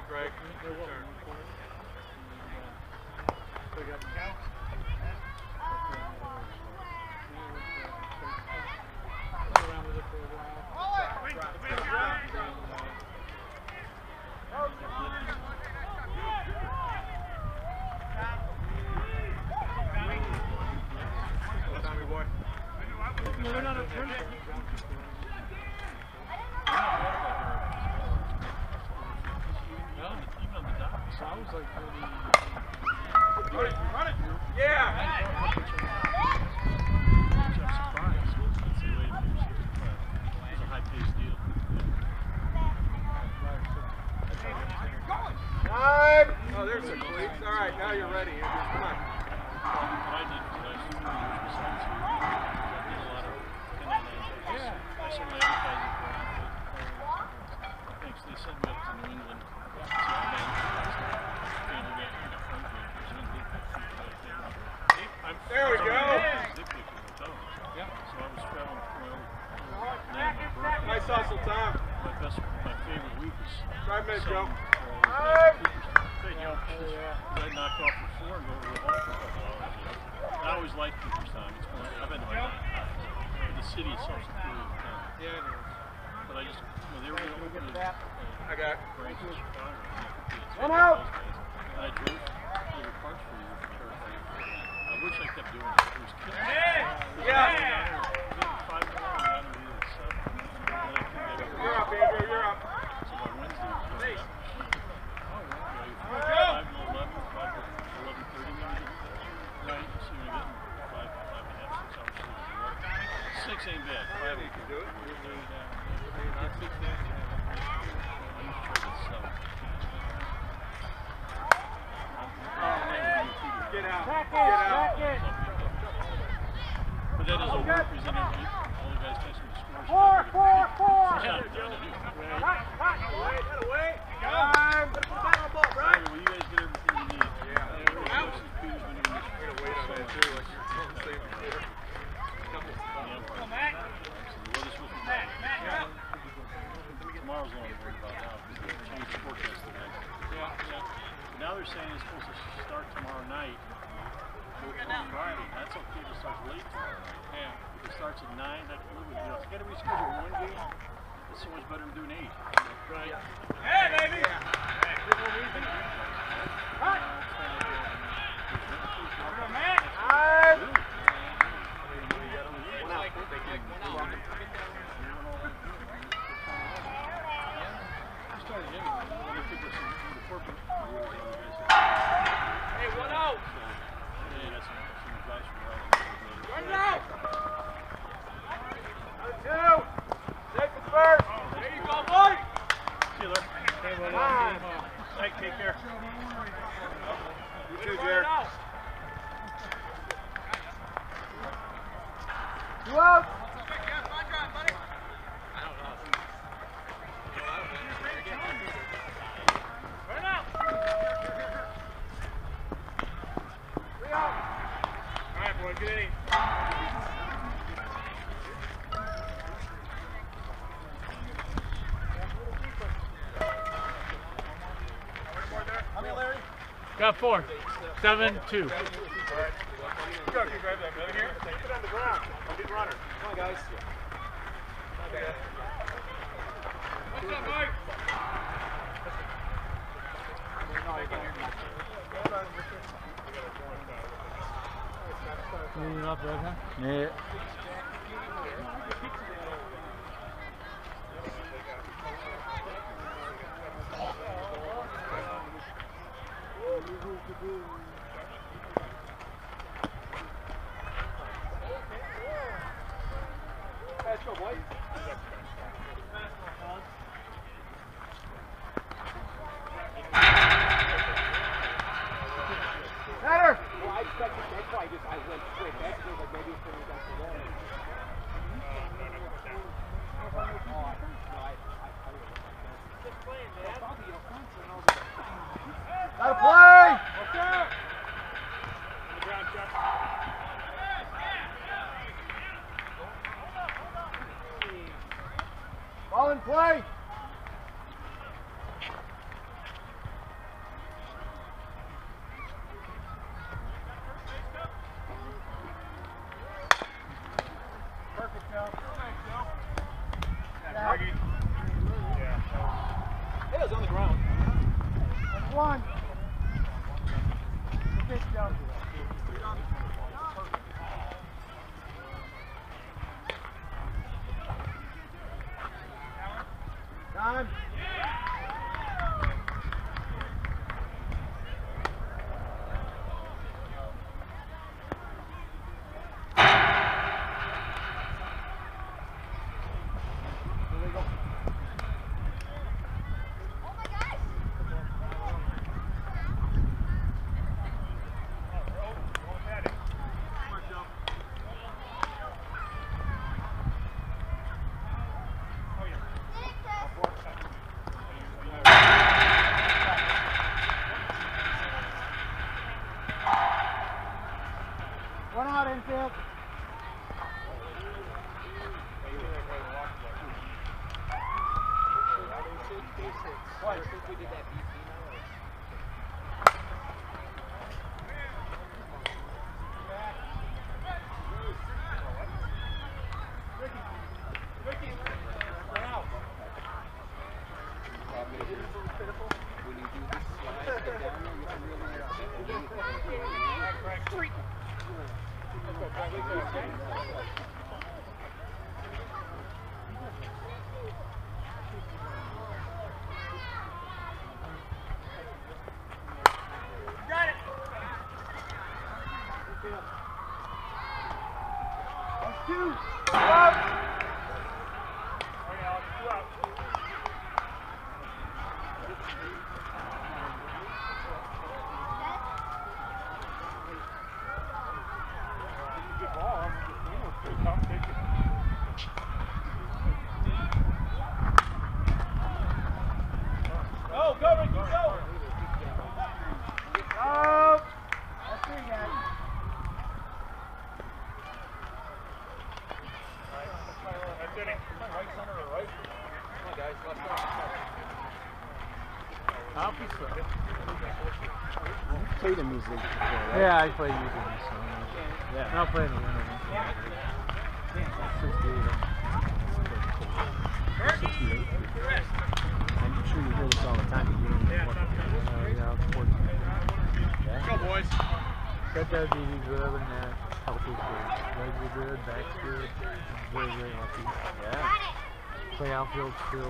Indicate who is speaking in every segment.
Speaker 1: Greg. Tommy boy.
Speaker 2: No, they're not a Sounds like
Speaker 1: Run it! Yeah!
Speaker 2: I'm surprised. That's the way it is. It's a high-paced deal.
Speaker 1: Time! Oh, there's a cleat. All right, now you're ready, Andrew. Come on.
Speaker 2: What I did for the last 2 years was I did a lot of I started advertising for thanks. They sent me up to New England.
Speaker 1: There we go.
Speaker 2: Yeah. So I was traveling
Speaker 1: Nice hustle, Tom.
Speaker 2: My favorite week was
Speaker 1: 5 minutes, Joe.
Speaker 2: I knocked off the floor and go over the hall for a couple hours. I always liked Cooperstown. I've been to the city itself is pretty town.
Speaker 1: Yeah, it is.
Speaker 2: But I just, they were going to open the
Speaker 1: I got it.
Speaker 2: branch in Chicago.
Speaker 1: One out.
Speaker 2: And I drove little parts for you for Turf. I wish I kept doing it. It was killing me.
Speaker 1: Yeah.
Speaker 2: 5 more, I got to do this.
Speaker 1: You're up, Andrew. You're up.
Speaker 2: So by Wednesday,
Speaker 1: Hey.
Speaker 2: 5 to 11, 5 to 11:30 maybe. Right, so you're getting 5 and a half, 6 hours sleep. 6 ain't bad. 5
Speaker 1: You can do it.
Speaker 2: not 6 days. I used to try to sell.
Speaker 1: Get out. Get out.
Speaker 2: But that doesn't represent every, all the guys catching the scores.
Speaker 3: 4.
Speaker 2: Yeah,
Speaker 1: That away. Time. Put the battle ball, right?
Speaker 2: well, you guys get everything you need.
Speaker 1: Yeah.
Speaker 2: Out. Peters when you're in this.
Speaker 1: I'm going to wait on that, too, like you're saying before.
Speaker 2: Come back. The weather's supposed to be bad. Tomorrow's the only I'm worried about now because they changed the forecast today. Now they're saying it's supposed to start tomorrow night. Go till Friday. That's okay if it starts late tomorrow night. Yeah. If it starts at 9, that can live with it. If you got to reschedule one game, it's so much better than doing 8. Right.
Speaker 1: Hey, baby! Hey, 1 out!
Speaker 2: Yeah, that's some advice from
Speaker 1: Run it out! 2! Take the first! There you go, boy!
Speaker 2: See you later.
Speaker 1: Come on!
Speaker 2: Hey, take care.
Speaker 1: You too, Jared. 2 out! Alright, boy, get in. How many, Larry?
Speaker 3: Got 4. 7, 2.
Speaker 1: Go, grab that. Over here. Take it on the ground. I'll get runner. Come on, guys. What's up, Mike?
Speaker 3: Cleaning up right now? Yeah.
Speaker 1: Let's go, boy. Better!
Speaker 4: Well, I expected that's why I went straight back because like maybe it's going to the wall.
Speaker 1: Gotta play!
Speaker 2: On the ground, Chuck.
Speaker 1: Ball in play!
Speaker 4: Time. One out, infield. What? Since we did that BC when you do this slide, get down there, you can really got it. Let's do. Played in music before, right?
Speaker 3: Yeah, I played music in the summer. Yeah. I'll play in the winter.
Speaker 4: I'm sure you hear this all the time.
Speaker 3: Yeah, sports.
Speaker 1: Go, boys.
Speaker 3: Got diabetes, but other than that, health is good. Legs are good, back's good. Very, very healthy.
Speaker 4: Yeah.
Speaker 3: Play outfield still.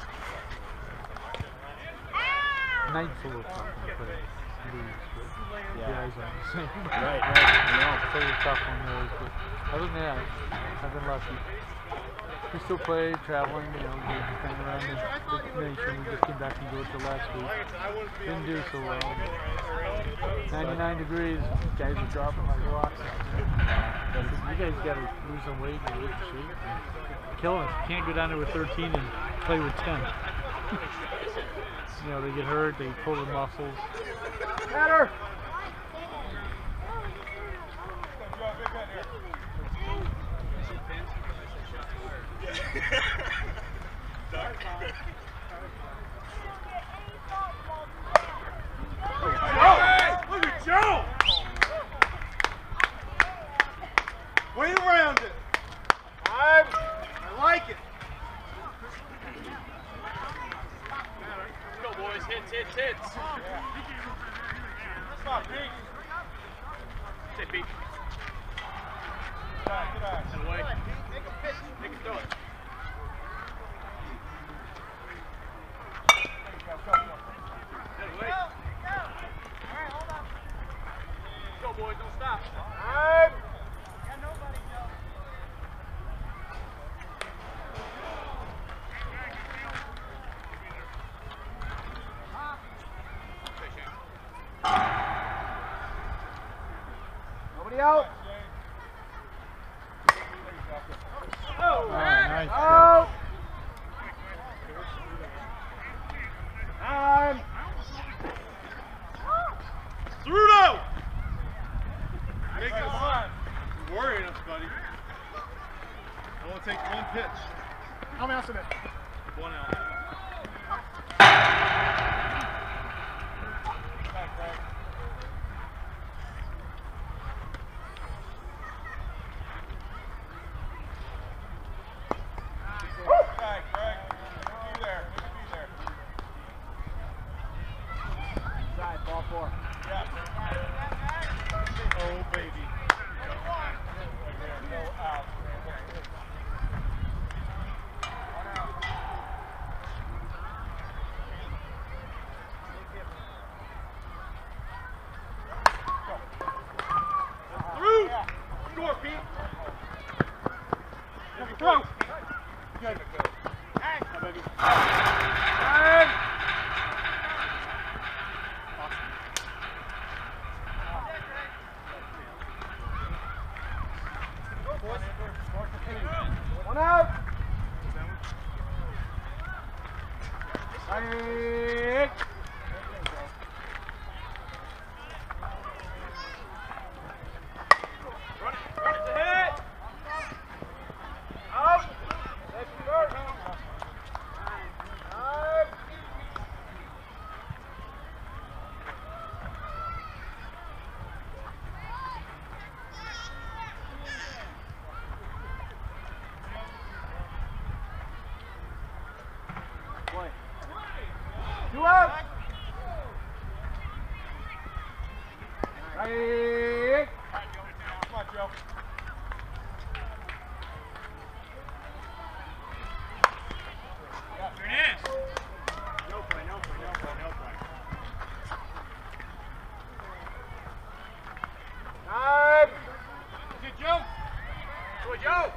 Speaker 3: Night's a little tough to play. Yeah, he's on the same.
Speaker 4: Right. I know.
Speaker 3: It's a little tough on those, but other than that, I've been lucky. We still play, traveling, you know, doing the thing around the nation. We just came back from Georgia last week. Didn't do so well. 99 degrees, guys are dropping like rocks out there. You guys got to lose some weight and get in shape. Killing us. You can't go down there with 13 and play with 10. You know, they get hurt, they pull their muscles.
Speaker 4: Better.
Speaker 1: Look at Joe! Way around it. I like it. Let's go, boys. Hits. That's not big. Say Pete. Get away. Make a pitch. Make it throw it. Get away. Go, boys. Don't stop. Got nobody, Joe.
Speaker 4: Nobody out.
Speaker 3: Oh, nice.
Speaker 4: Out. Time.
Speaker 1: Ceruto! Make it fun. You're worrying us, buddy. I want to take one pitch.
Speaker 4: How many outs in it?
Speaker 1: 1 out. Greg. Be there.
Speaker 4: Side, ball 4.
Speaker 1: Yeah.
Speaker 4: out. Right. Two out. Right.
Speaker 1: Come on, Joe. There it is.
Speaker 2: No play, no play, no play, no play.
Speaker 4: Time.
Speaker 1: Good, Joe.
Speaker 4: Good, Joe.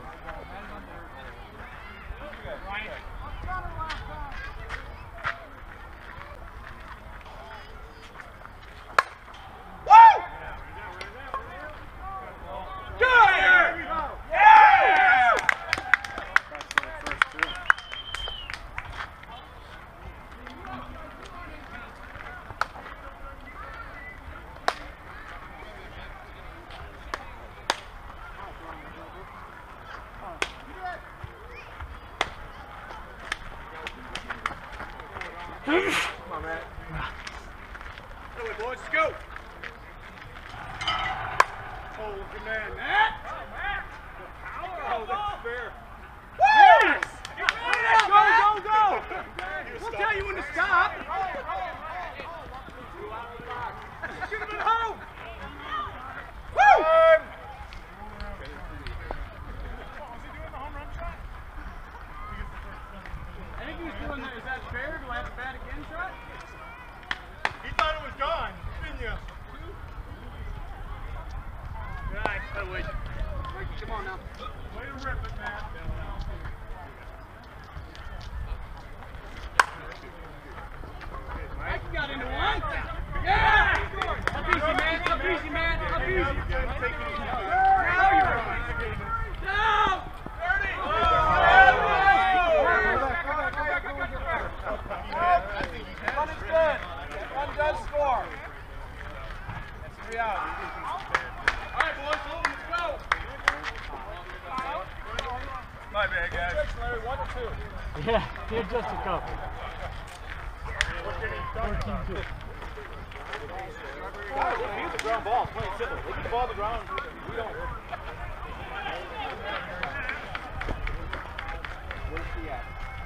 Speaker 4: Come on, Matt. Go, boys, let's go.
Speaker 1: Oh, good man.
Speaker 4: Matt.
Speaker 1: Oh, that's fair.
Speaker 4: Yes! Go, go, go! We'll tell you when to stop. Should have been home. Woo! I think he's doing that. Is that fair? Do I have to bat again, shot?
Speaker 1: He thought it was gone, didn't you?
Speaker 4: Right. Come on now.
Speaker 1: Way to rip it, Matt.
Speaker 4: Mike got into one. Yeah! Up easy, man. Up easy, man. Up easy. Now you're right. No! 30. One is good. One does score. That's 3 out. All right, boys. Let's go.
Speaker 1: My bad, guys.
Speaker 4: Larry, 1 to 2.
Speaker 3: Yeah, he adjusted a couple. 14-2.
Speaker 4: He's a ground ball. Plain simple. They get the ball on the ground. We don't. Where's he at?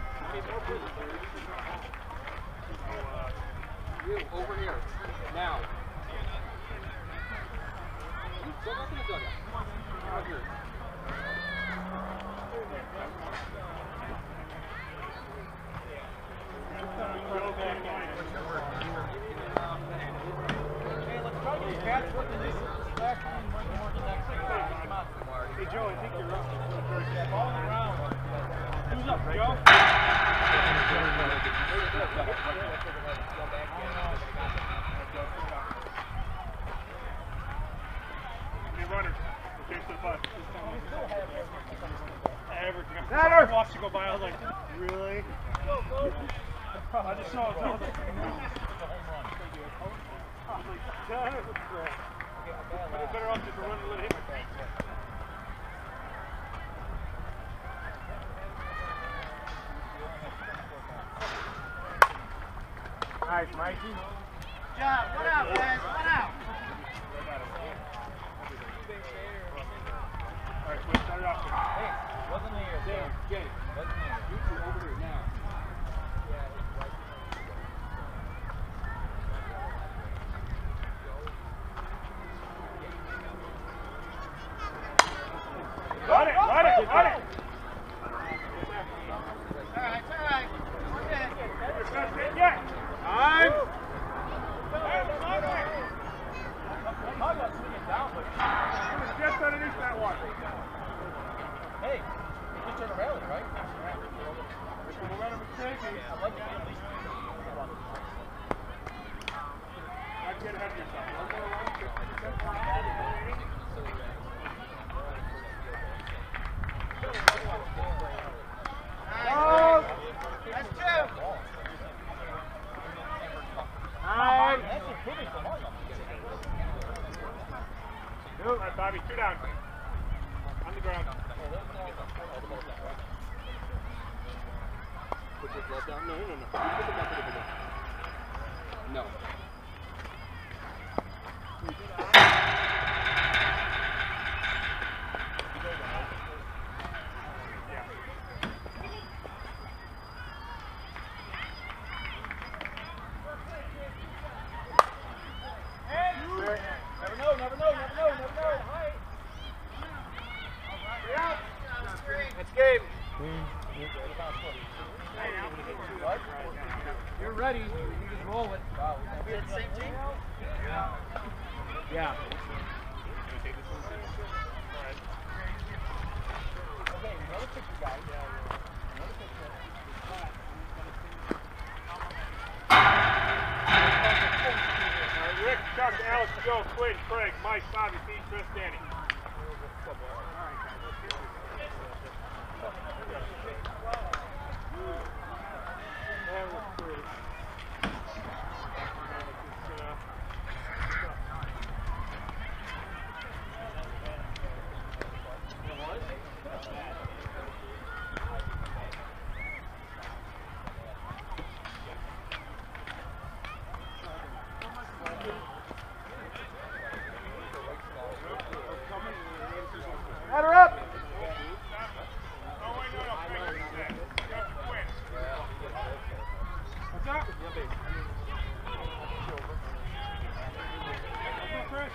Speaker 4: You over here. Now. Go back in the dugout. Out here. Hey, let's try to get catch with this back and bring more to the next one. Come on.
Speaker 2: Hey, Joe, I think you're up.
Speaker 4: Ball on the ground.
Speaker 2: Who's up, Joe?
Speaker 1: Hey, runners. Okay, so 5.
Speaker 2: Everything.
Speaker 4: Matter.
Speaker 2: I watched you go by. I was like, really? I just saw it. I was like,
Speaker 1: Better off just to run and let him.
Speaker 4: Nice, Mikey.
Speaker 5: Job. What out, guys? What out?
Speaker 1: All right, so start it off.
Speaker 4: Hey, wasn't there. Jay, wasn't there. You two over here now.
Speaker 1: Run it, run it, run it.
Speaker 5: All right, it's all right. We're good.
Speaker 1: Yeah.
Speaker 4: Time.
Speaker 1: Just underneath that one.
Speaker 4: Hey, you can turn around, right?
Speaker 1: If the momentum is taking,
Speaker 4: I'd like to be at least.
Speaker 1: not get ahead of yourself.
Speaker 4: All right, Bobby, 2 down. On the ground.
Speaker 6: Put your glove down. No. You put the glove down. No.
Speaker 4: Never know. That's game. You're ready. You just roll it. Wow.
Speaker 5: We had the same team?
Speaker 4: Yeah.
Speaker 5: Okay, another picture, guys. Another picture.
Speaker 4: All right, Rick, Chuck, Alex, Joe, Quinn, Craig, Mike, Bobby, Pete, Chris, Danny. Header up! What's up? Chris?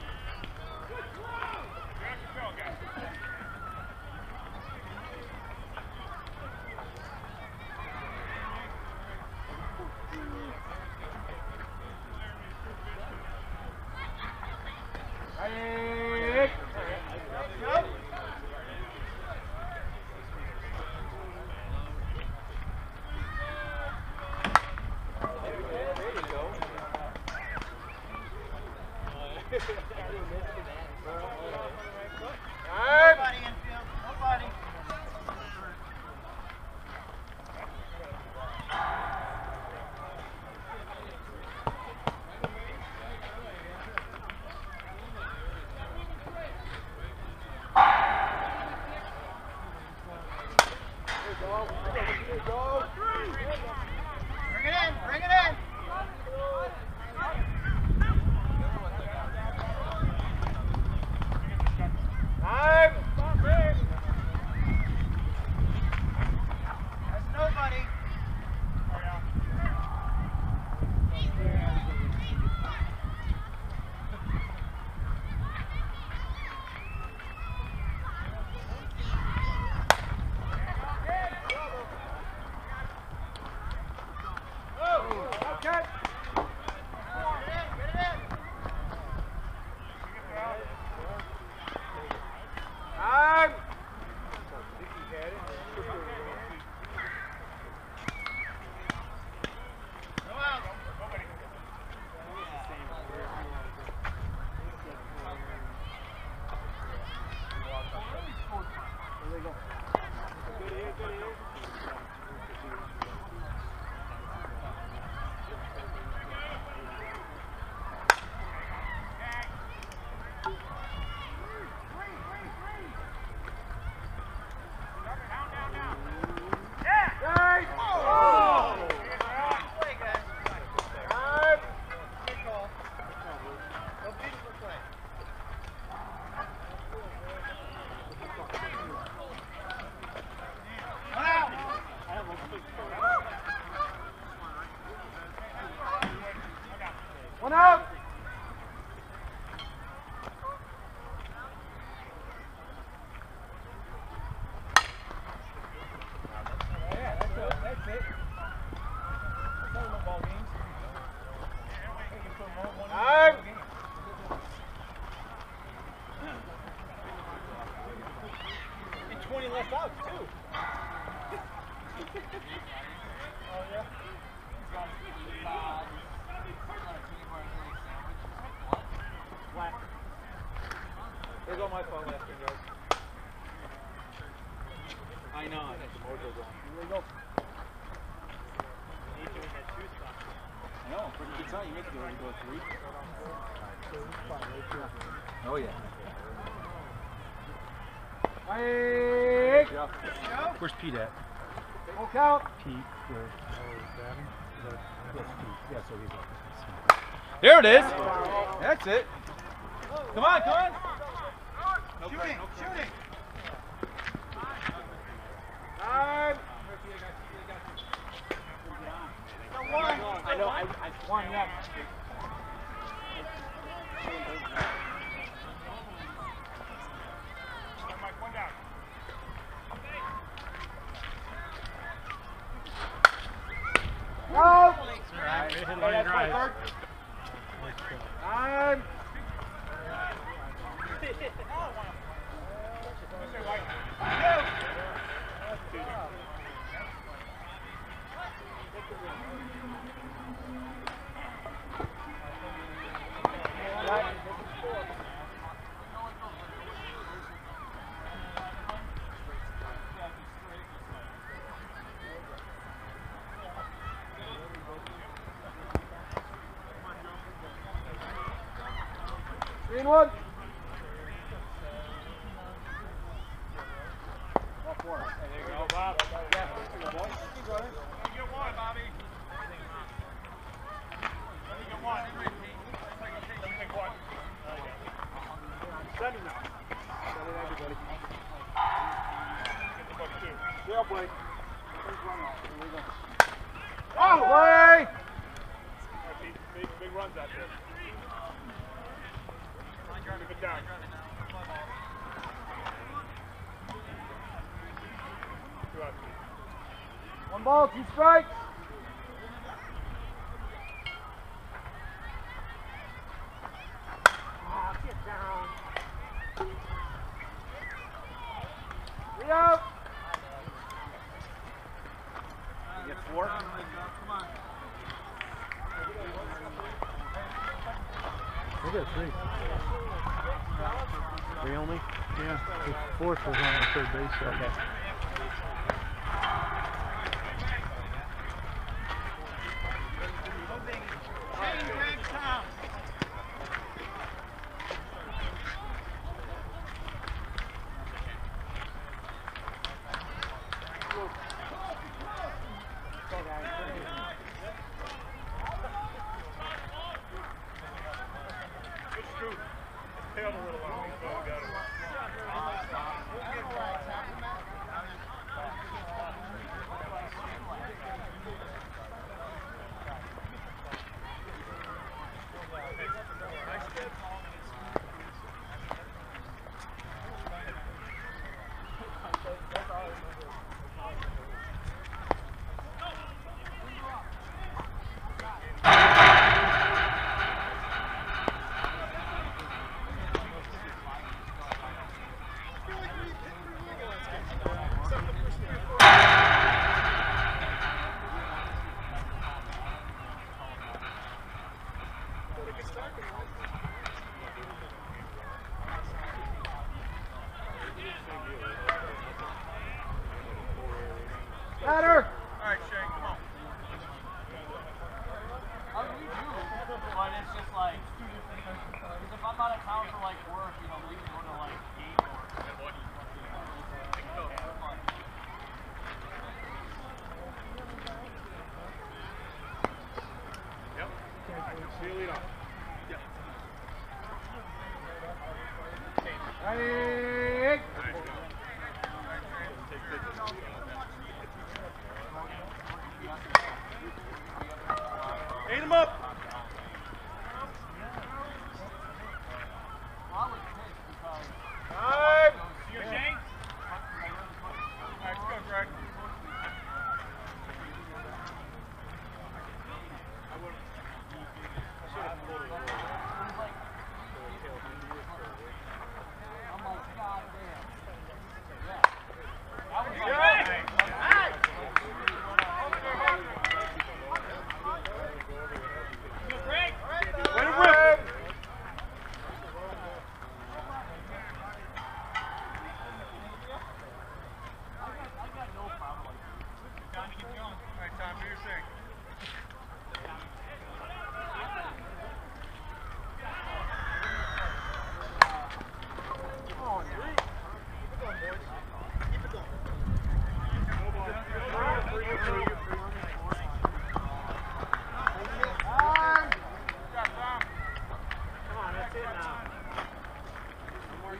Speaker 5: Nobody infield. Nobody. Bring it in.
Speaker 4: Time!
Speaker 5: That's nobody.
Speaker 4: Okay.
Speaker 5: Get it in.
Speaker 4: Time!
Speaker 5: Go out. Play, guys.
Speaker 4: Time!
Speaker 5: Good call. Go beautiful play. One out.
Speaker 4: One out! Time!
Speaker 5: And 20 left out, too.
Speaker 4: There's all my phone left, guys. I know. I got the mojo going. Here we go.
Speaker 6: I know, pretty good time. You make it go 3. Oh, yeah.
Speaker 4: Hey.
Speaker 2: Where's Pete at?
Speaker 4: Full count.
Speaker 2: Pete, where? Yeah, so he's up.
Speaker 4: There it is. That's it. Come on, come on. Shooting, shooting. Time.
Speaker 6: I know, I
Speaker 4: One, yeah. Go! Time! Green one. There you go, Bob. Yeah. Keep running. You get one, Bobby. Let me get one. Let me take one. Send him now. Send it everybody. Get the bucket too. Yeah, Blake. Oh, play! Big runs out there. Keep it down. One ball, 2 strikes. Get down. 3 out. You get 4. Come on.
Speaker 3: I got 3.
Speaker 2: 3 only?
Speaker 3: Yeah, the 4th was on the third base side.
Speaker 2: Okay.
Speaker 4: Ladder!
Speaker 5: Alright, Shane, come on. We do, but it's just like, because if I'm out of town for like work, you know, we can go to like game or
Speaker 1: Yep. See you lead off. Yep.
Speaker 4: Ready?
Speaker 1: Ate him up.
Speaker 4: Time!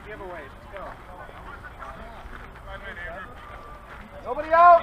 Speaker 4: Giveaways. Let's go. Nobody out.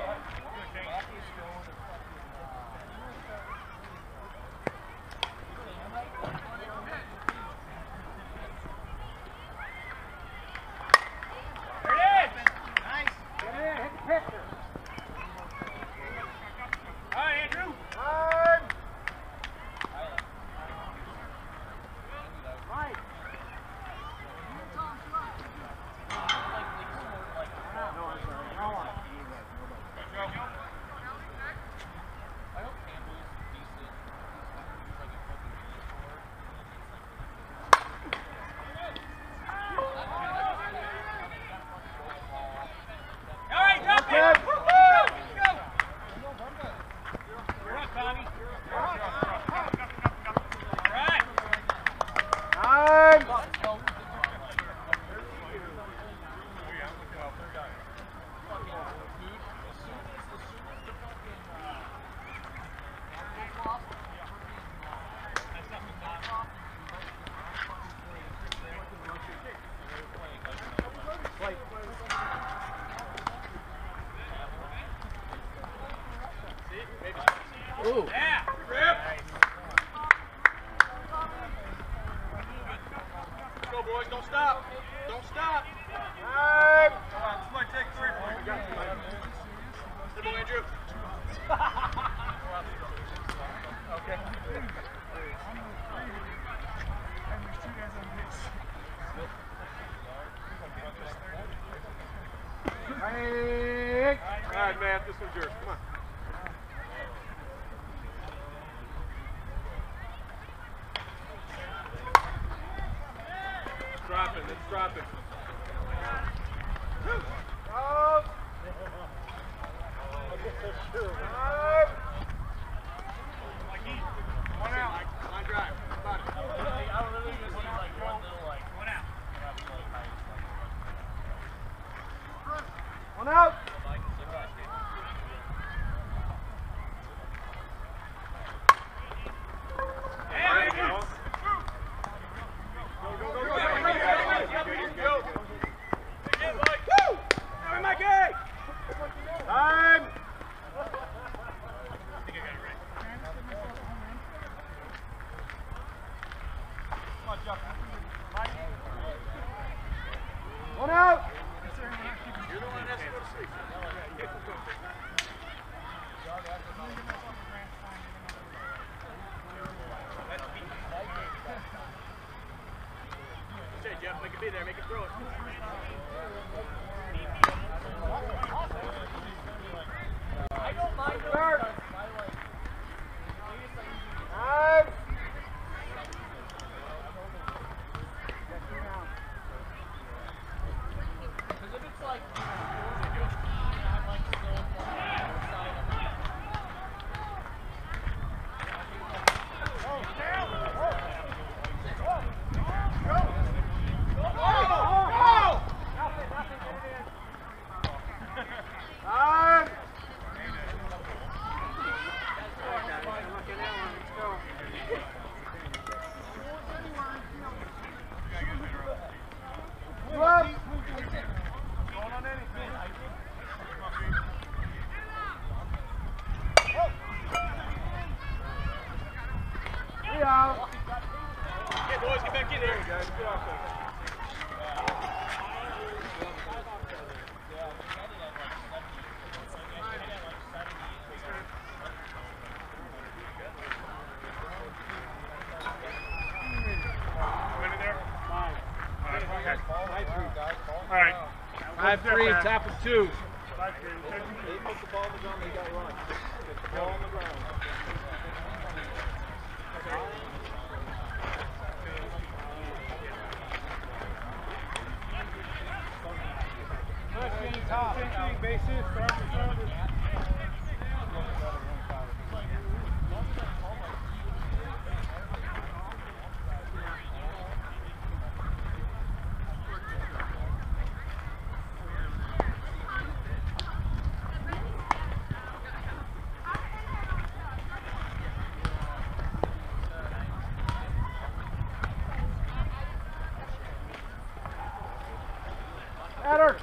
Speaker 3: Ooh.
Speaker 4: Yeah. Go, boys. Don't stop. Don't stop. Time. Come on. Somebody take 3 points. Good boy, Andrew. Okay. All right, Matt. This one's yours. Come on. Dropping, it's dropping. Out. One out. Line drive. Come on.
Speaker 5: I literally just need like one little like
Speaker 4: One out. One out. Time! One out! You're the one that has to go to sleep. Okay, Jeff, make it be there, make it throw it.
Speaker 5: I don't mind those
Speaker 4: Start.
Speaker 5: because my like
Speaker 4: Time!
Speaker 5: because if it's like I'm like still outside of my
Speaker 4: Time! Up. Going on anything. Three out. Okay, boys, get back in there. Guys, get off there.
Speaker 1: All right.
Speaker 4: 5-3, top of 2.
Speaker 1: 5-3.
Speaker 4: They put the ball on the ground, they got run. Get the ball on the ground. Top 15 bases, start the service. Better.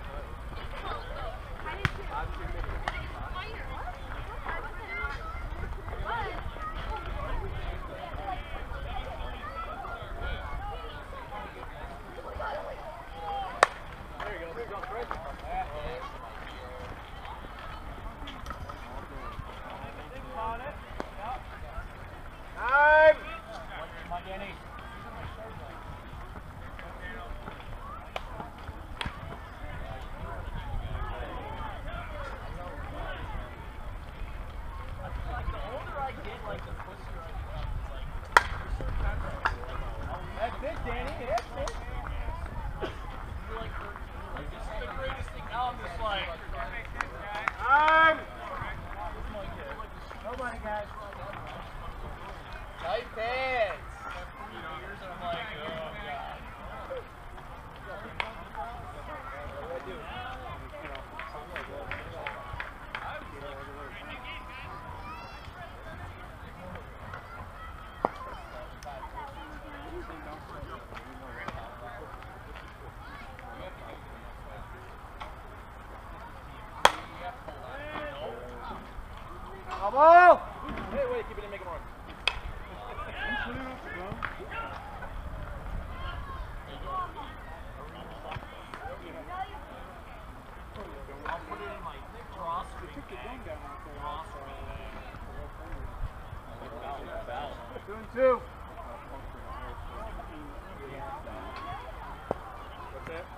Speaker 4: Bravo! Hey, wait, keep it in, make it on.
Speaker 5: I'll put it in my cross. We took the gun down off the cross.
Speaker 4: 2 and 2.
Speaker 6: What's that?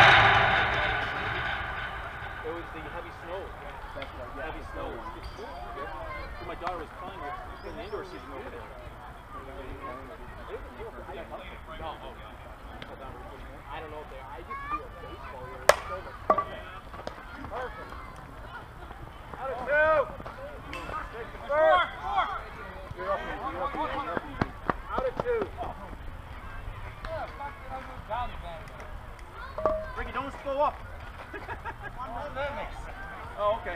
Speaker 6: It was the heavy snow. That's right. Yeah, heavy snow. So my daughter was playing with in the indoor season over there. I don't know if they are. I used to do a baseball here. It's so much fun. Perfect.
Speaker 4: Out of 2. Take the first. You're up. Out of 2. Ricky, don't slow up. Oh, okay.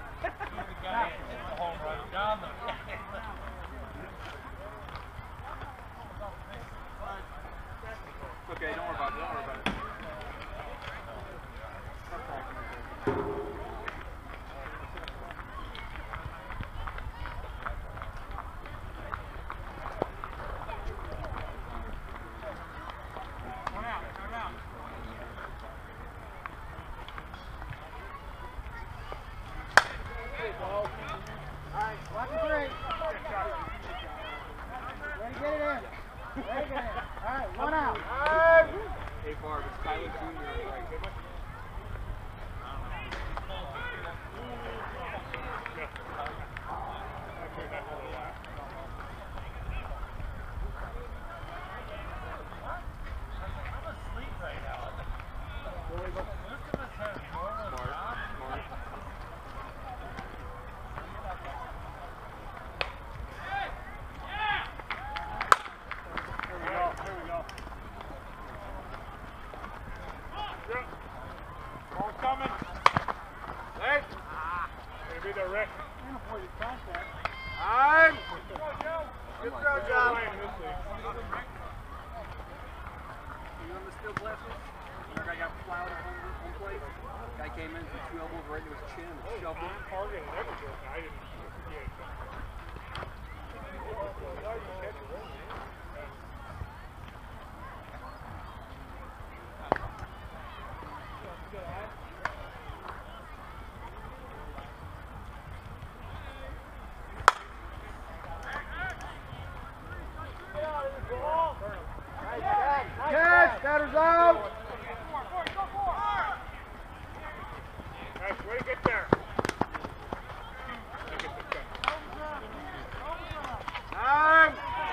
Speaker 6: Okay, don't worry about it. Don't worry about it.
Speaker 4: Catch, batter's out.
Speaker 1: Nice way to get there.
Speaker 4: Time.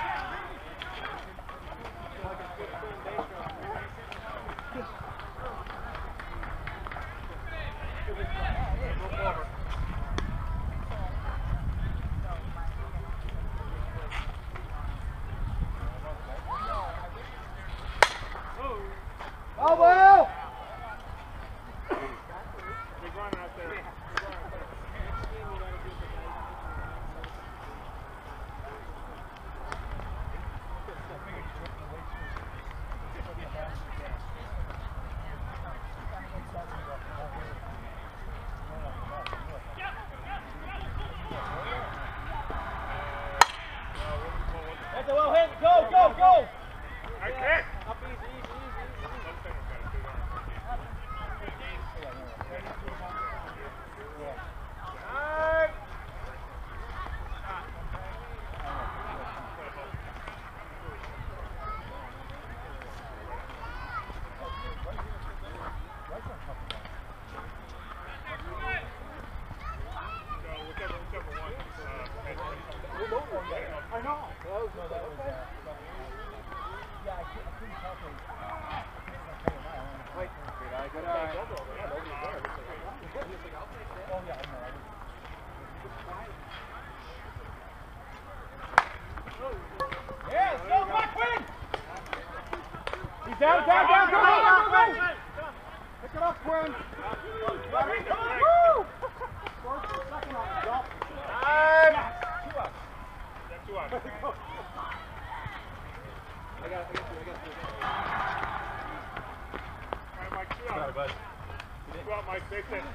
Speaker 4: Oh, well.
Speaker 1: Big run out there.
Speaker 4: Pick it up, Quinn.
Speaker 1: Sorry, bud.
Speaker 2: Go out, Mike. Take it.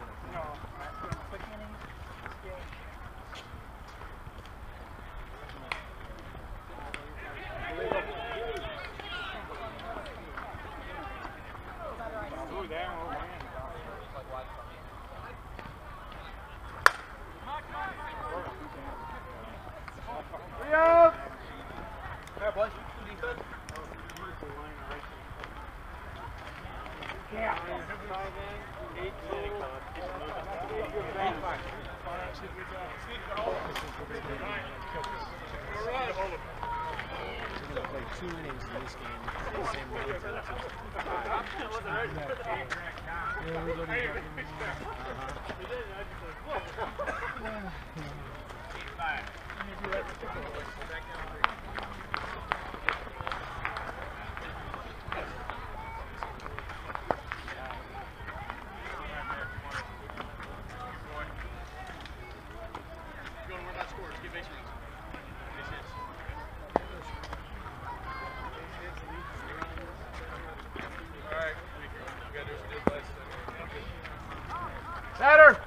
Speaker 4: Saturn!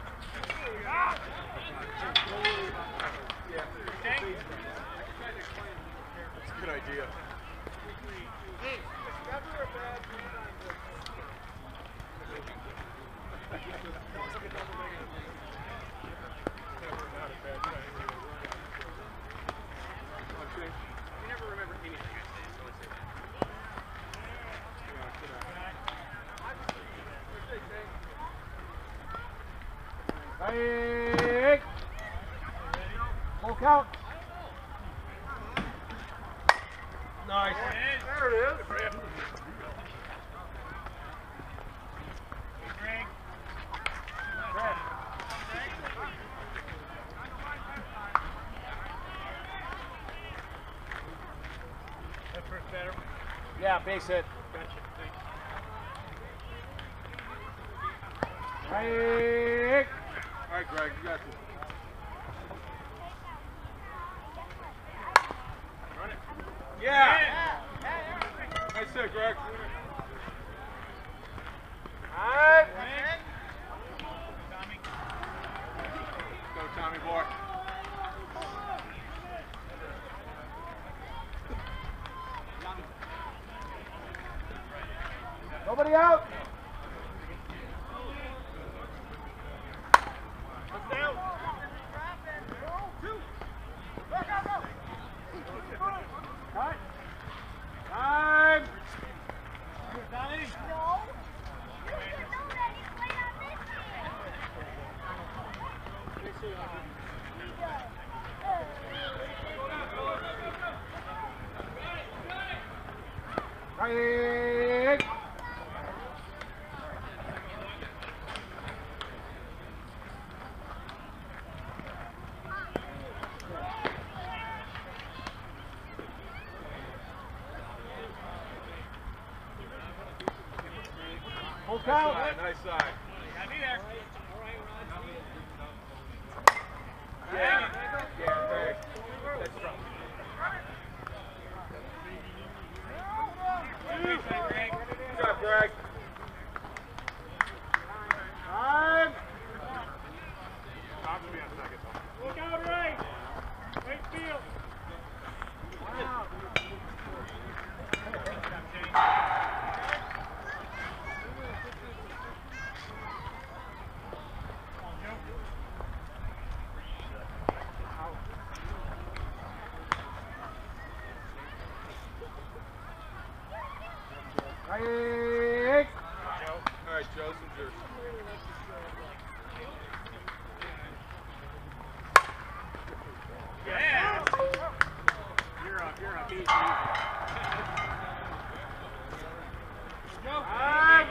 Speaker 1: That's a good idea.
Speaker 4: Hey! Full count. Nice. There it is. Yeah, base hit. Hey!
Speaker 1: All right, Greg, you got this.
Speaker 4: Yeah!
Speaker 1: Nice hit, Greg.
Speaker 4: Alright.
Speaker 1: Go, Tommy boy.
Speaker 4: Nobody out. Time. Right. Full count.
Speaker 1: Nice side.
Speaker 4: Yeah.
Speaker 1: Yeah, Greg. That's strong. Good job, Greg.
Speaker 4: Time.
Speaker 2: Look out, Ray. Right field.
Speaker 4: Right.
Speaker 1: All right, Joe, some yours.
Speaker 2: Yeah. You're up. You're up. Easy.
Speaker 4: Time.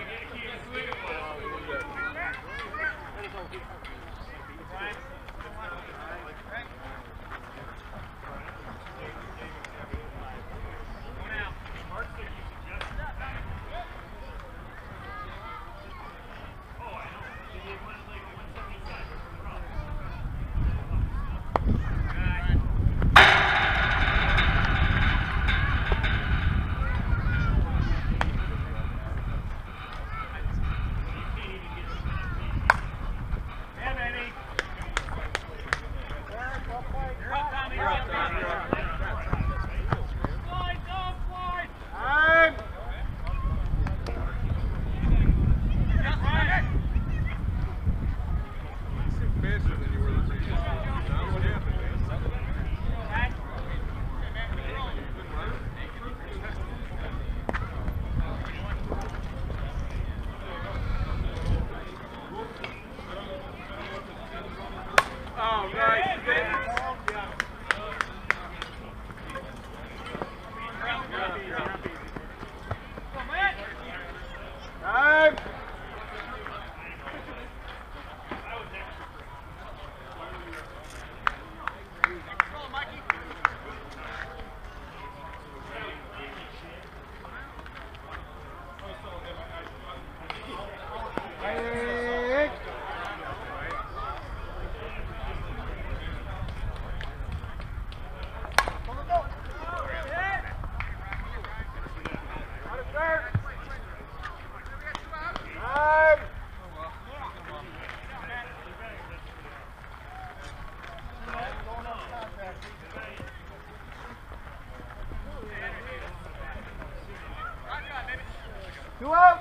Speaker 4: 2 out.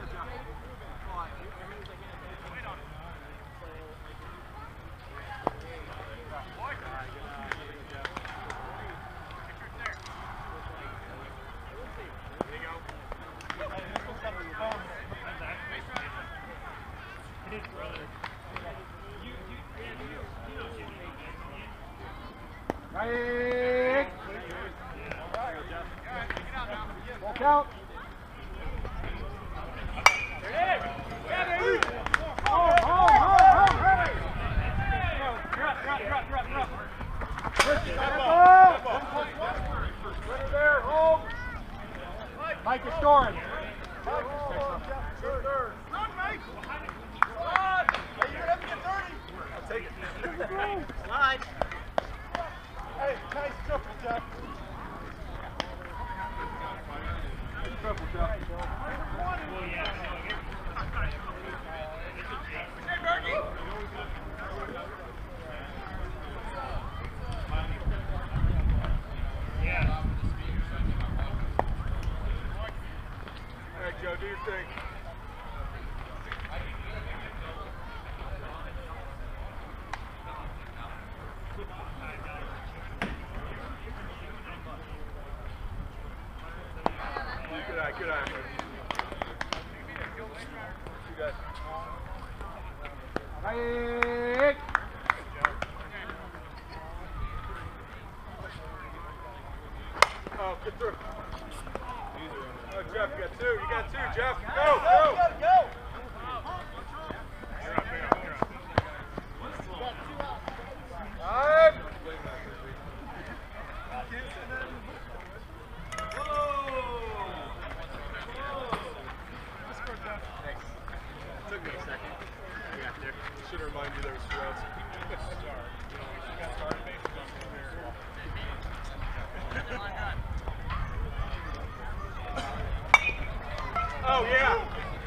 Speaker 4: Right. Walk out. Mike is scoring. Run, Mike! Run! Hey, you're gonna get dirty. I'll take it. Slide. Hey, nice triple, Jeff. Nice triple, Jeff. Hey, Bergie! Yeah. All right, Joe, do your thing. Good eye, good eye. You got right. Oh, get through. Oh, Jeff, you got two. You got two, Jeff. Go, go. Go. You're up, you're up, you're up. Time. Took me a second. I got there. Should remind you there was stress. Oh, yeah.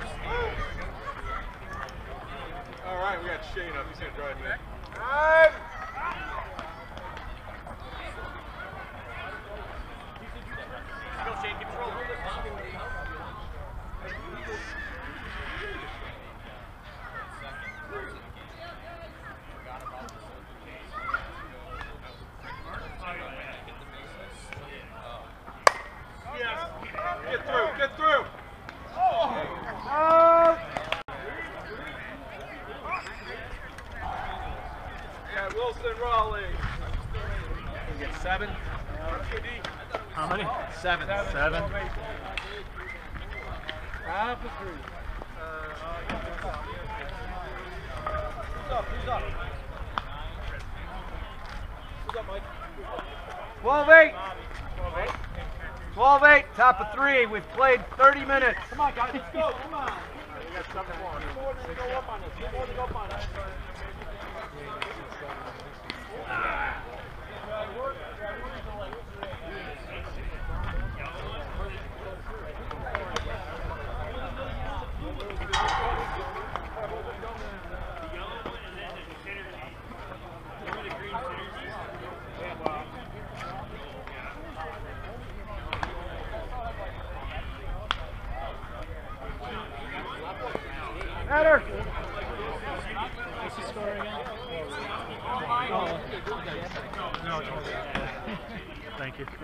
Speaker 4: All right, we got Shane up. He's going to drive me. Time.
Speaker 6: Go, Shane, keep rolling.
Speaker 4: Yes.
Speaker 1: Get through, get through.
Speaker 4: Yeah, Wilson Raleigh.
Speaker 6: You get 7.
Speaker 3: How many?
Speaker 6: 7.
Speaker 3: 7.
Speaker 4: Half a 3. Who's up? Who's up? Who's up, Mike? 12-8. 12-8, top of 3. We've played 30 minutes. Come on, guys, let's go. Come on.
Speaker 6: We got 7 more.
Speaker 4: More than go up on us. More than go up on us. Better.
Speaker 3: What's the score again? No. Thank you.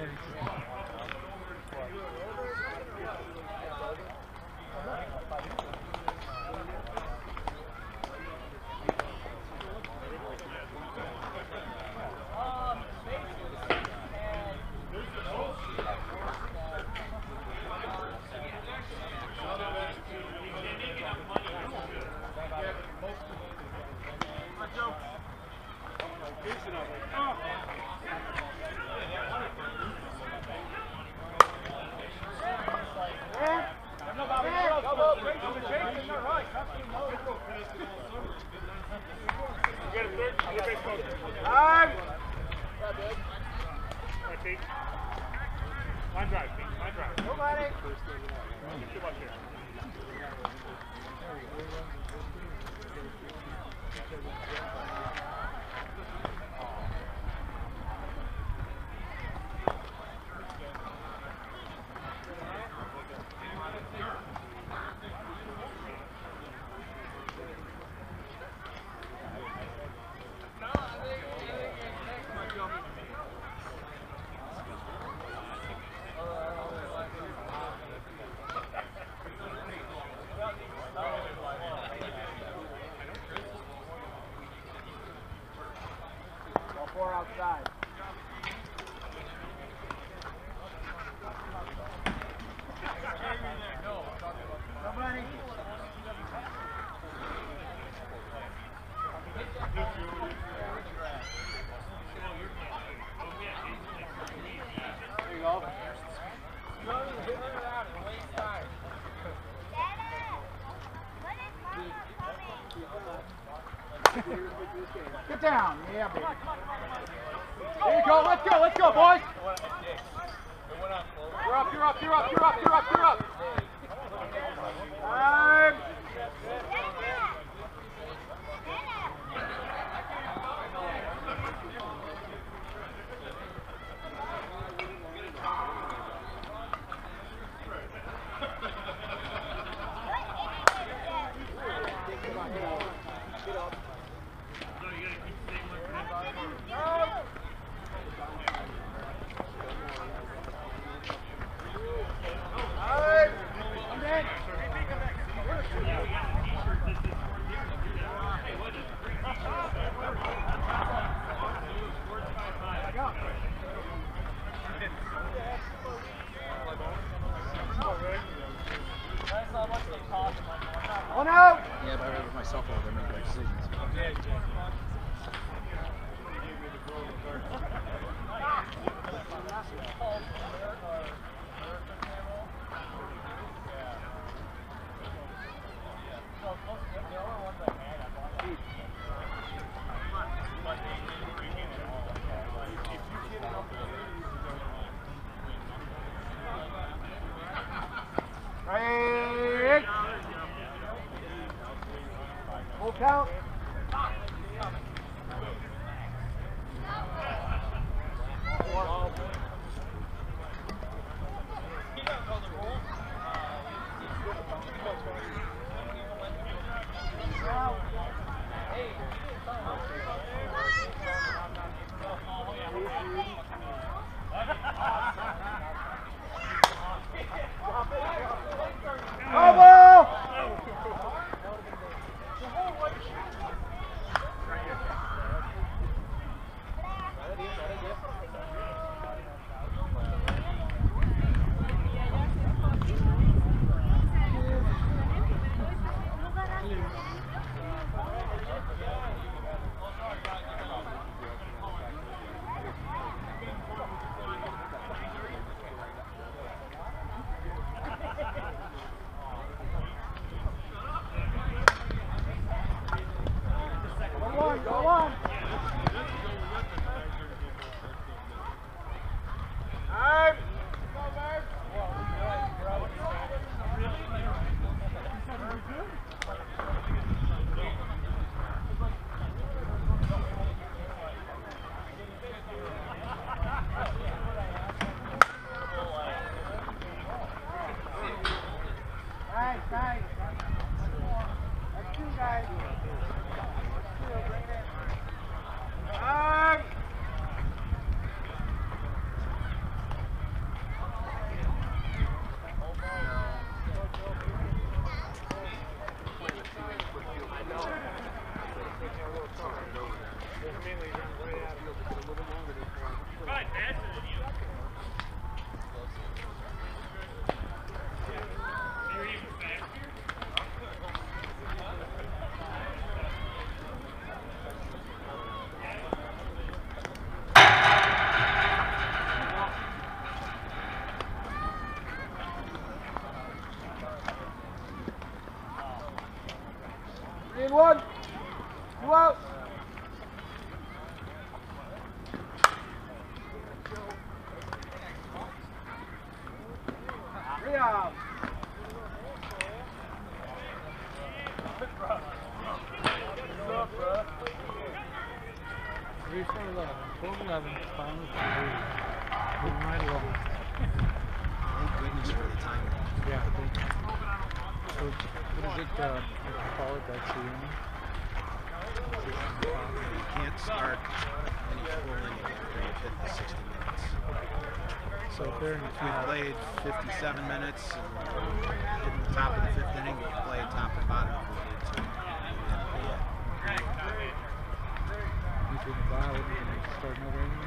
Speaker 1: Line drive, Pete. Line drive.
Speaker 4: Nobody.
Speaker 1: Too much here.
Speaker 4: side. Somebody. There you go. Get down. Yeah, baby. There you go. Let's go, boys. You're up. Time. One out.
Speaker 6: Yeah, but I read with myself over there making decisions.
Speaker 4: Right. Full count. Go on. Time. Nice. That's two guys. In one. Two out. Three out.
Speaker 3: Three for 11. 12-11. Finally for the lead. Moving right along.
Speaker 6: Thank goodness for the time.
Speaker 3: Yeah. So, what is it? Call it that soon?
Speaker 6: You can't start any full inning after you've hit the 60 minutes.
Speaker 3: So if they're in the
Speaker 6: We've played 57 minutes and hitting the top of the 5th inning. We'll play top and bottom if we need to.
Speaker 3: you think, wow, we're going to start another inning?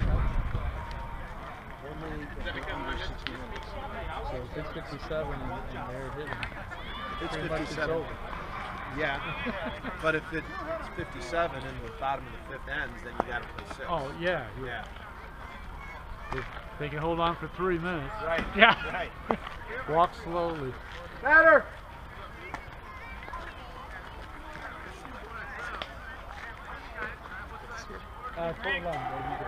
Speaker 3: 57 and they're hitting.
Speaker 4: It's
Speaker 3: Pretty much it's
Speaker 4: 57.
Speaker 3: over.
Speaker 4: Yeah, but if it's 57 and the bottom of the fifth ends, then you got to play 6.
Speaker 3: Oh, yeah.
Speaker 4: Yeah.
Speaker 3: If they can hold on for 3 minutes.
Speaker 4: Right.
Speaker 3: Yeah.
Speaker 4: Right.
Speaker 3: Walk slowly.
Speaker 4: Better.
Speaker 3: Full line, baby.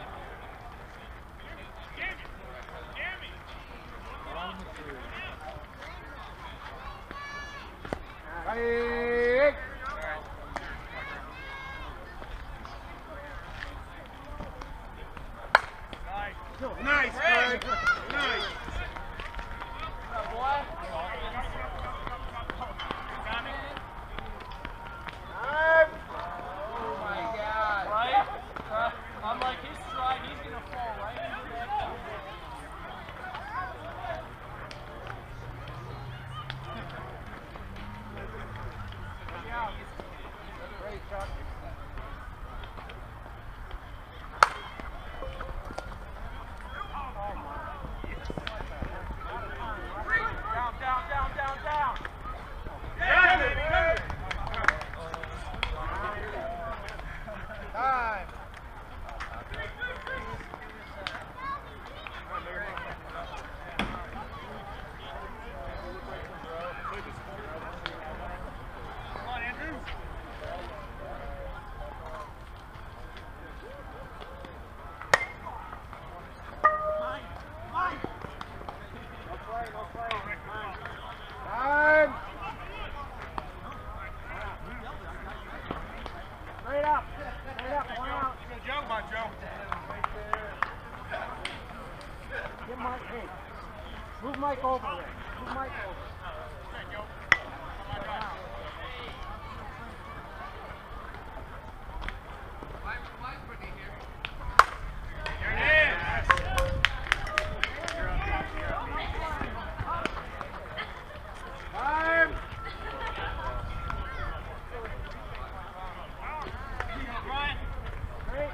Speaker 4: Hey. Nice, Craig. Nice.
Speaker 5: Oh my God. Right? I'm like, his stride, he's going to fall right into that.
Speaker 4: Great job.
Speaker 5: Down.
Speaker 4: Time. Time. Straight up. One out.
Speaker 1: Joe, my Joe.
Speaker 4: Get Mike. Hey, move Mike over there. Move Mike over. Time. Great.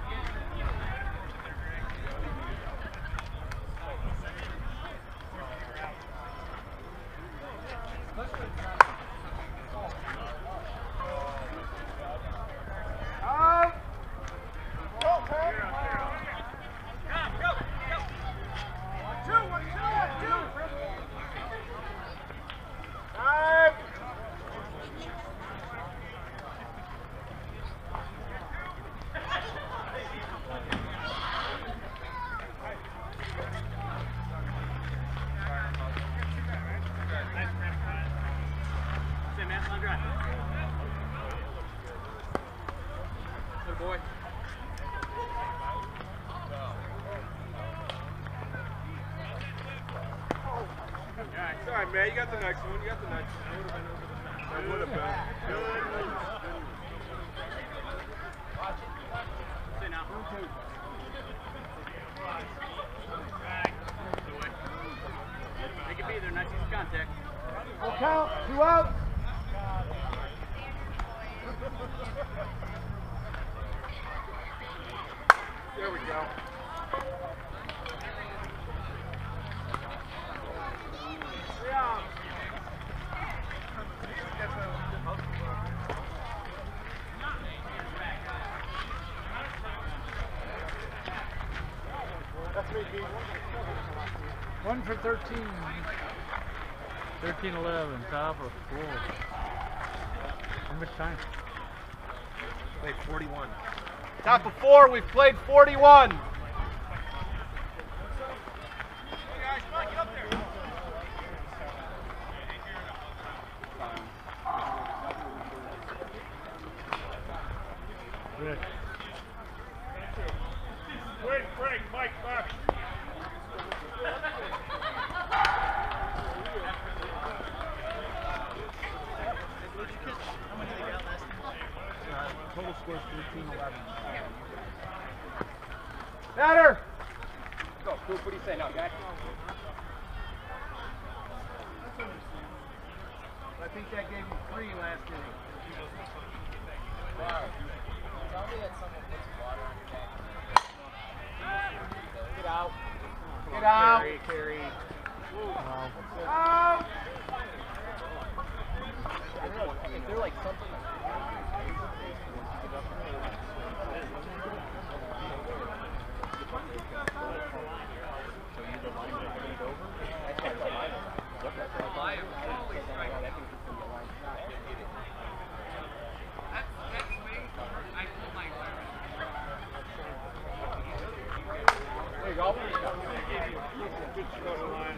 Speaker 1: Sorry, man. You got the next one. That would have been.
Speaker 5: Make it be there, nice contact.
Speaker 4: Full count. 2 outs.
Speaker 1: There we go.
Speaker 3: One for 13. 13-11, top of 4. How much time?
Speaker 4: Played 41. Top of 4, we've played 41.
Speaker 3: Rick.
Speaker 1: Break, Mike, Bobby.
Speaker 4: Total score is 13-11. Better.
Speaker 6: Go, Coop, what do you say now, guy?
Speaker 4: I think that gave you 3 last inning.
Speaker 5: Tell me that someone puts water on your neck.
Speaker 6: Get out.
Speaker 4: Get out.
Speaker 6: Carry.
Speaker 3: Wow.
Speaker 6: Is there like something?
Speaker 1: There you go. Good score line.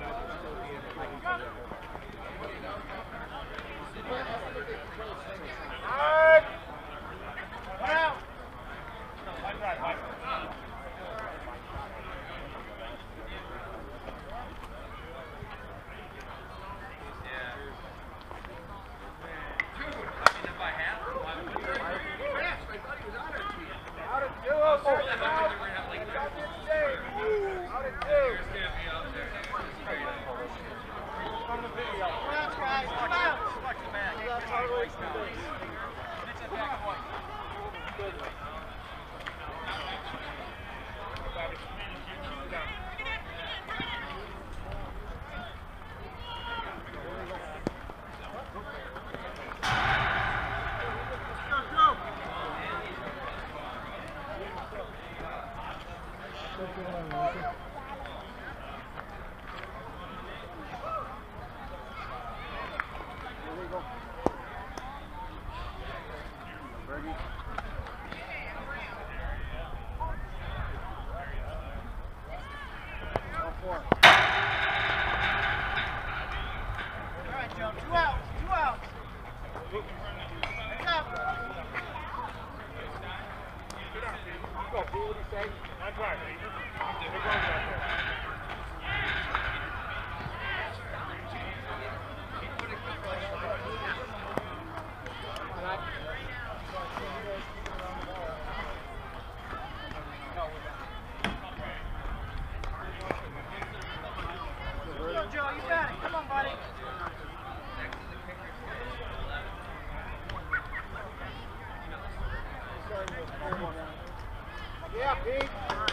Speaker 4: Yeah, Pete.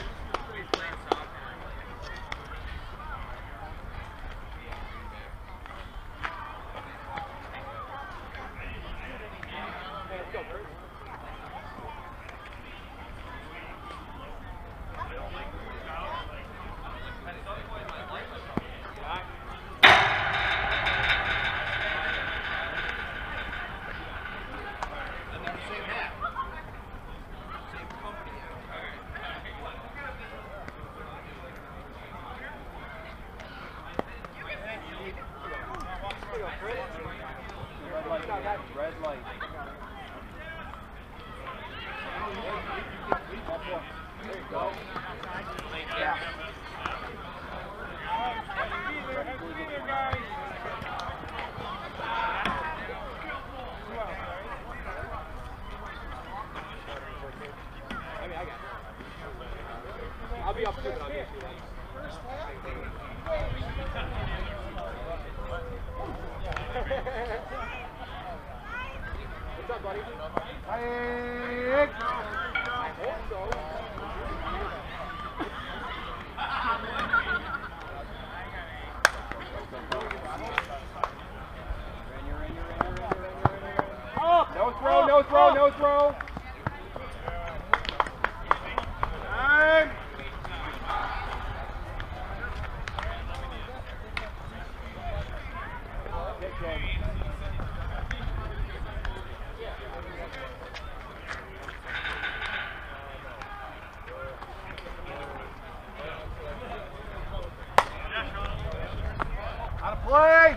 Speaker 6: Red light. There you go. Yeah. I'll be up too, but I'll get you. What's up, buddy?
Speaker 4: Hey.
Speaker 6: I hope so. No throw, no throw, no throw.
Speaker 4: Time. Out of play.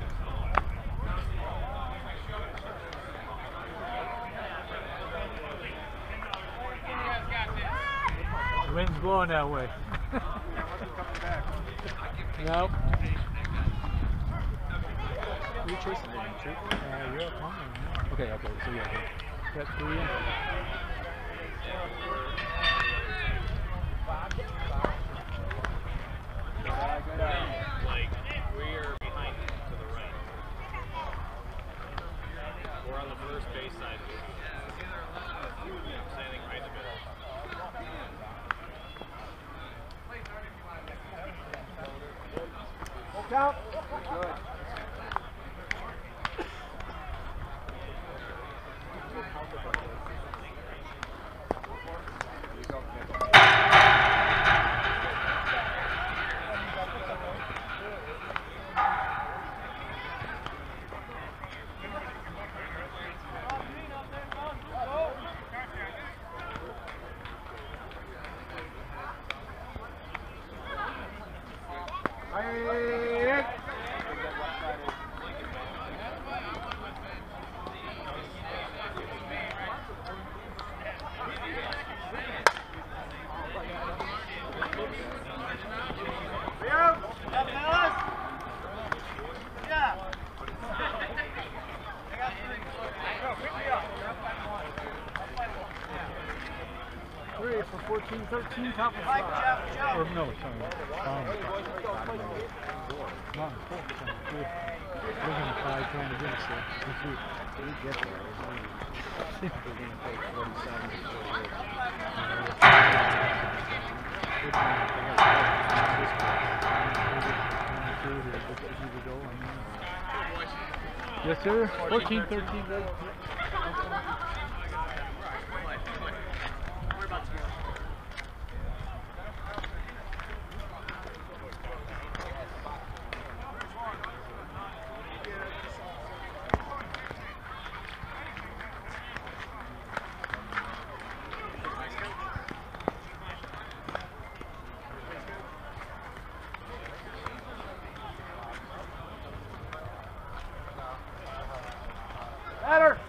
Speaker 3: The wind's blowing that way. Nope.
Speaker 6: You're chasing it, ain't you?
Speaker 3: You're up on there.
Speaker 6: Okay, okay, so yeah.
Speaker 3: Got 3 in.
Speaker 6: Like, we're behind him to the right. We're on the first base side. Standing right in the middle.
Speaker 4: Count. Good.
Speaker 3: Three for 14-13, top of five. Or no, sorry. Not four. We're going to try trying to get us there. If we get there, we're going to take 47 to 48. Yes, sir. 14-13, baby.
Speaker 4: Better.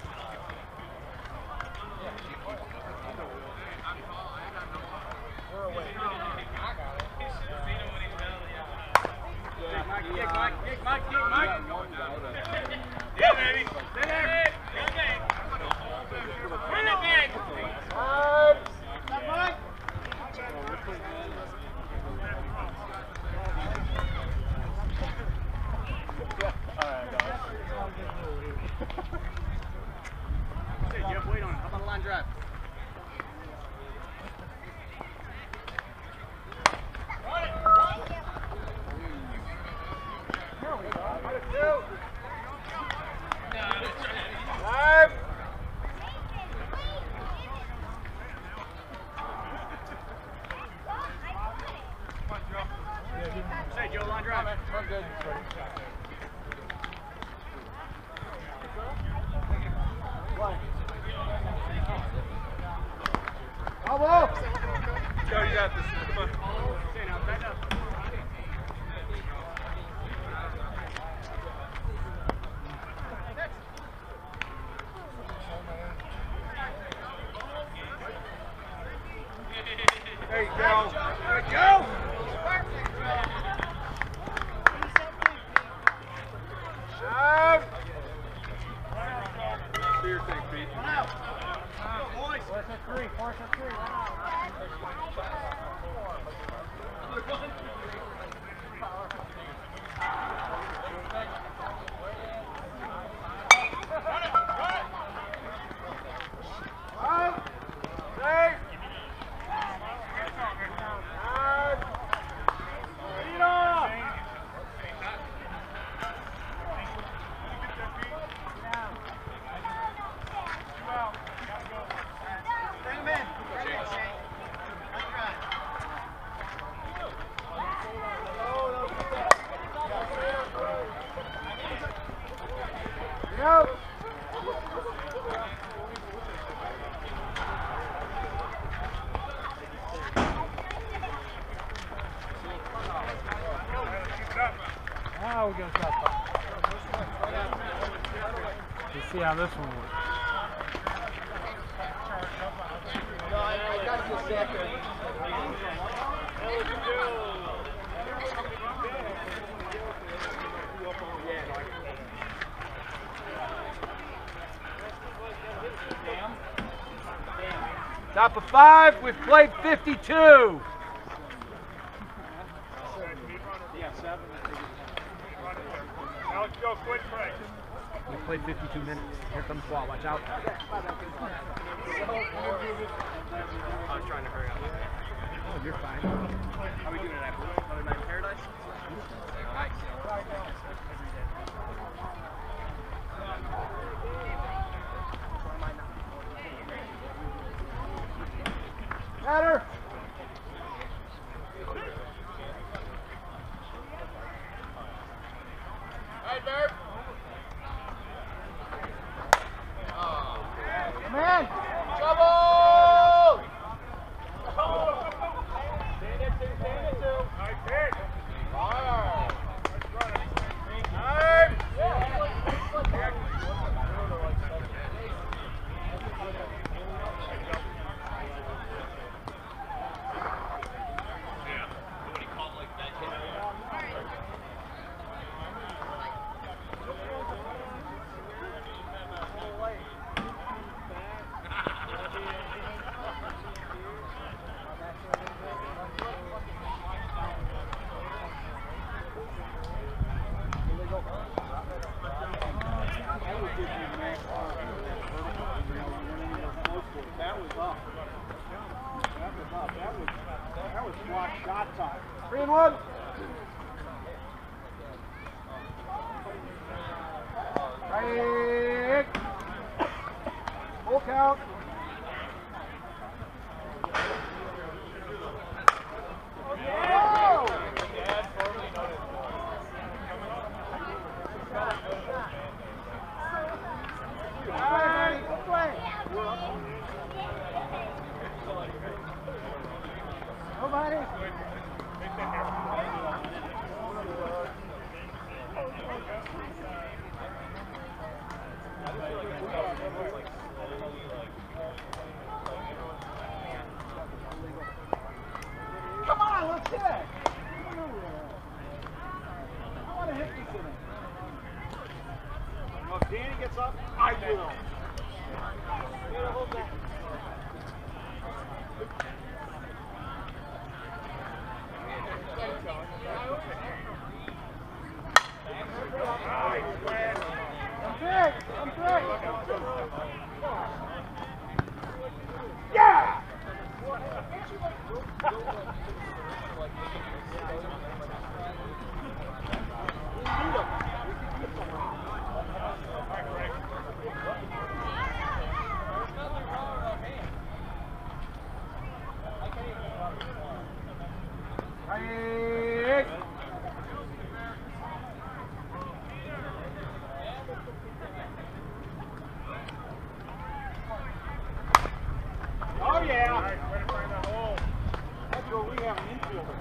Speaker 1: Joe, you got this. Come on. There you go. There you go. Do your thing, Pete.
Speaker 4: Force a three. Force a three.
Speaker 3: Now we're going to shot five. Let's see how this one works.
Speaker 4: No, I got you second. Top of five, we've played 52.
Speaker 2: Yeah, 7.
Speaker 1: Alex, go quick break.
Speaker 4: We played 52 minutes. Here comes Walt, watch out.
Speaker 6: I'm trying to hurry up.
Speaker 4: Oh, you're fine.
Speaker 6: How are we doing tonight? Another night in paradise?
Speaker 4: Matter. Man, trouble! Stand it two. Fire! That was block shot time. 3-1. Right. Full count. Nobody. Come on, let's hit it. I want to hit this in it. Well, if Danny gets up, I will. Hold that. I'm big. Yeah! Oh yeah! That's where we have an infielder.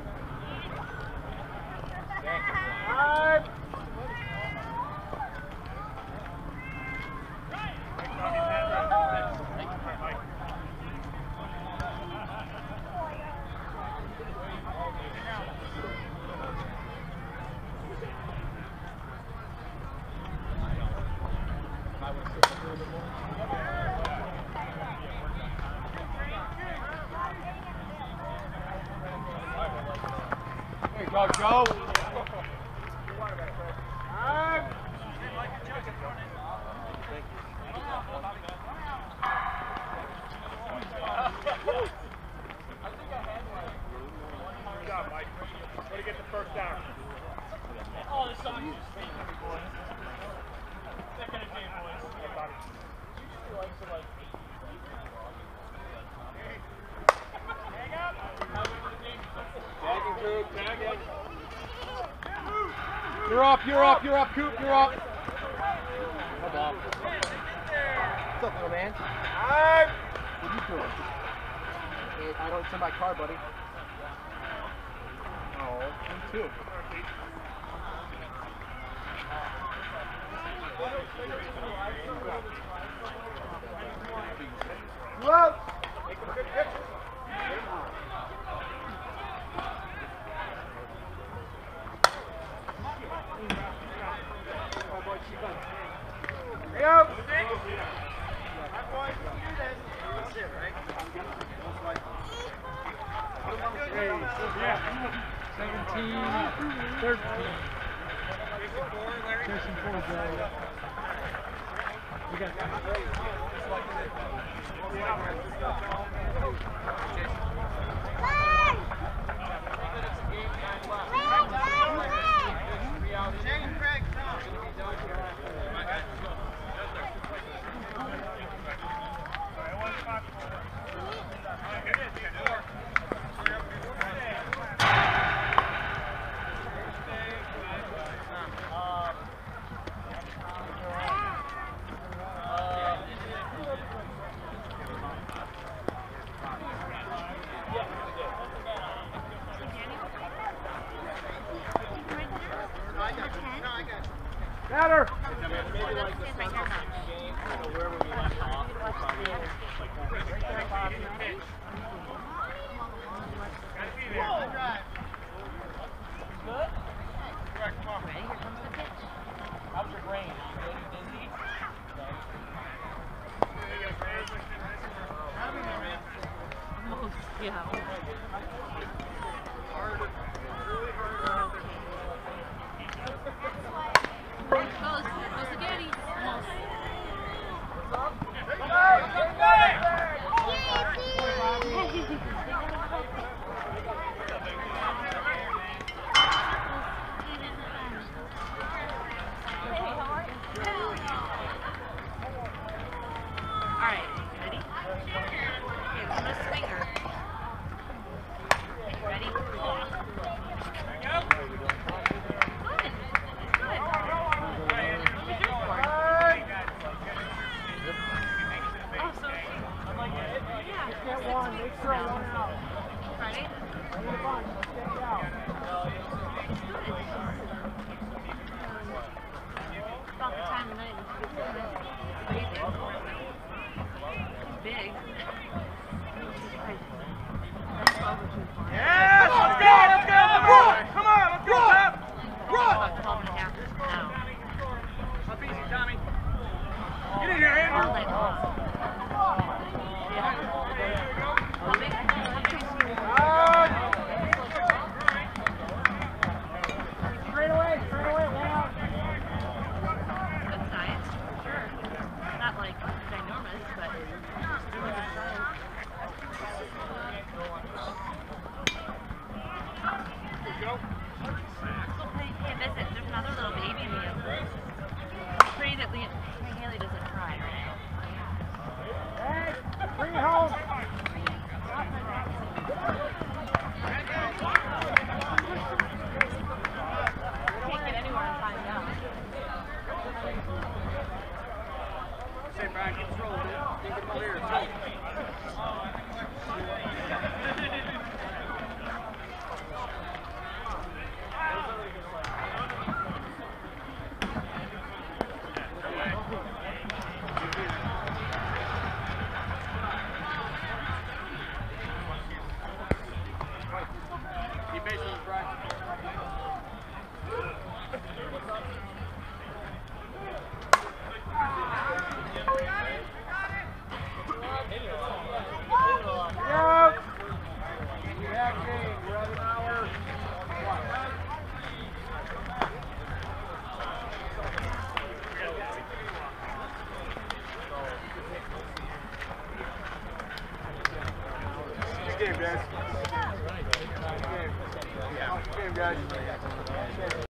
Speaker 4: There you go, Joe. Good job, Mike. Way to get the first down.
Speaker 5: Oh, this song is just speaking to me, boys. Second of game, boys. Usually likes to like. Hang up.
Speaker 4: Tagging, Coop, tagging. You're up, Coop, you're up. Come on. What's up, little man? Hi. What are you doing? Hey, I don't, it's in my car, buddy. Oh, me too. You up? Make a good picture. Hey, up. My boys, you do this. That's it, right?
Speaker 3: Yeah. 17, 13. Jason 4, Joe. We got
Speaker 7: Hey!
Speaker 6: like the Sun Pacific game, wherever we left off, we'll probably like
Speaker 5: Good? Ready? Here comes the pitch. How's your brain? Are you really dizzy? Yeah. Goes to Daddy. Almost. Alright, ready? Okay, we're gonna swing her. Okay, ready? Good. Oh, so yeah.
Speaker 4: Get one, make sure one out.
Speaker 5: Ready?
Speaker 4: Move on, let's get it out.
Speaker 5: About the time of night when she gets He's big. That's 12 or 2 for him.
Speaker 1: Yes! Let's go! Let's go! Run! Come on! Let's go, Pep!
Speaker 5: About 12 and a half now.
Speaker 1: Up easy, Tommy. Get in here, Andrew.
Speaker 5: All night long. Yeah. Well, big.
Speaker 4: Straight away, one out.
Speaker 5: Good science, sure. Not like ginormous, but good science. Hey, visit. There's another little baby Liam. Pray that Haley doesn't cry, right?
Speaker 4: Hey, bring it home.
Speaker 5: Can't get anywhere and find out.
Speaker 6: Say, Brian, keep rolling, dude. Think about here. Keep patient, Brian.
Speaker 1: Good game, guys. Good game, guys.